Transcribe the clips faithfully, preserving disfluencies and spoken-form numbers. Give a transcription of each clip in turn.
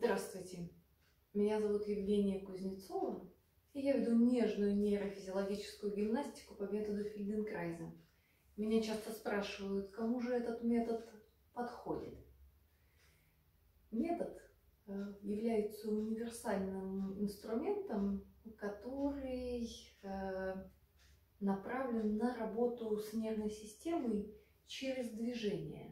Здравствуйте, меня зовут Евгения Кузнецова, и я веду нежную нейрофизиологическую гимнастику по методу Фельденкрайза. Меня часто спрашивают, кому же этот метод подходит. Метод является универсальным инструментом, который направлен на работу с нервной системой через движение.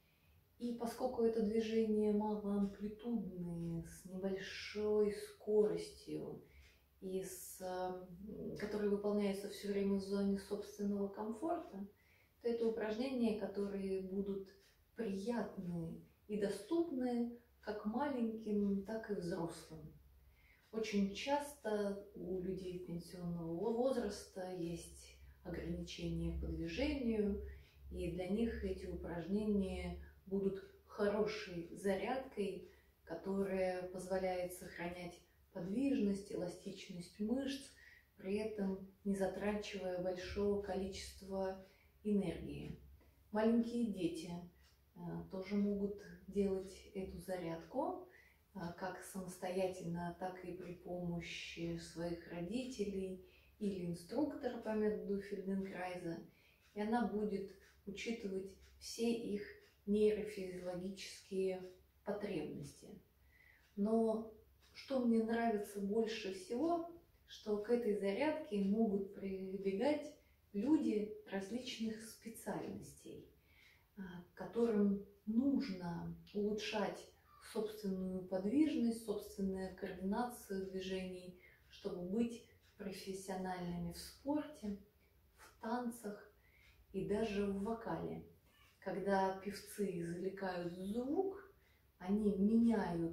И поскольку это движение малоамплитудные, с небольшой скоростью, и с, которые выполняются все время в зоне собственного комфорта, то это упражнения, которые будут приятны и доступны как маленьким, так и взрослым. Очень часто у людей пенсионного возраста есть ограничения по движению, и для них эти упражнения будут хорошей зарядкой, которая позволяет сохранять подвижность, эластичность мышц, при этом не затрачивая большого количества энергии. Маленькие дети тоже могут делать эту зарядку, как самостоятельно, так и при помощи своих родителей или инструктора по методу Фельденкрайза, и она будет учитывать все их нейрофизиологические потребности. Но что мне нравится больше всего, что к этой зарядке могут прибегать люди различных специальностей, которым нужно улучшать собственную подвижность, собственную координацию движений, чтобы быть профессиональными в спорте, в танцах и даже в вокале. Когда певцы извлекают звук, они меняют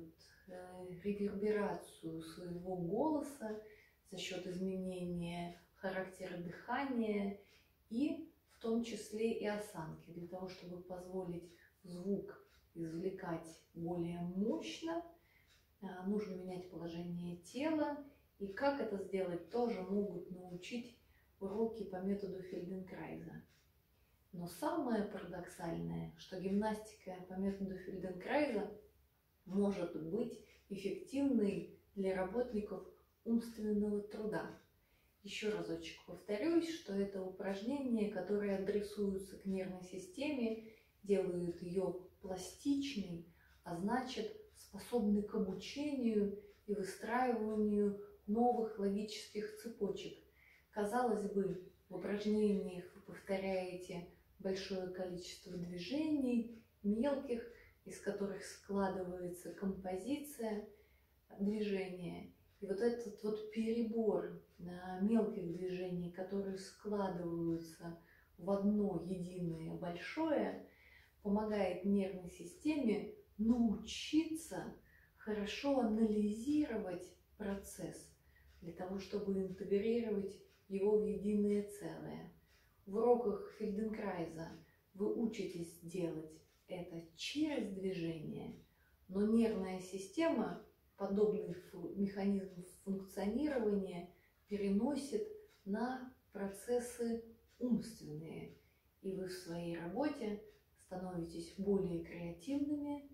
реверберацию своего голоса за счет изменения характера дыхания и в том числе и осанки. Для того, чтобы позволить звук извлекать более мощно, нужно менять положение тела. И как это сделать, тоже могут научить уроки по методу Фельденкрайза. Но самое парадоксальное, что гимнастика по методу Фельденкрайза может быть эффективной для работников умственного труда. Еще разочек повторюсь, что это упражнения, которые адресуются к нервной системе, делают ее пластичной, а значит способны к обучению и выстраиванию новых логических цепочек. Казалось бы, в упражнениях вы повторяете большое количество движений, мелких, из которых складывается композиция движения. И вот этот вот перебор мелких движений, которые складываются в одно единое большое, помогает нервной системе научиться хорошо анализировать процесс, для того, чтобы интегрировать его в единое целое. В уроках Фельденкрайза вы учитесь делать это через движение, но нервная система подобный механизм функционирования переносит на процессы умственные, и вы в своей работе становитесь более креативными,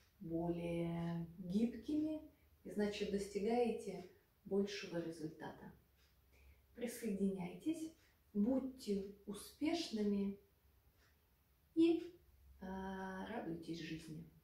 более гибкими, и значит достигаете большего результата. Присоединяйтесь, будьте успешными и э, радуйтесь жизни.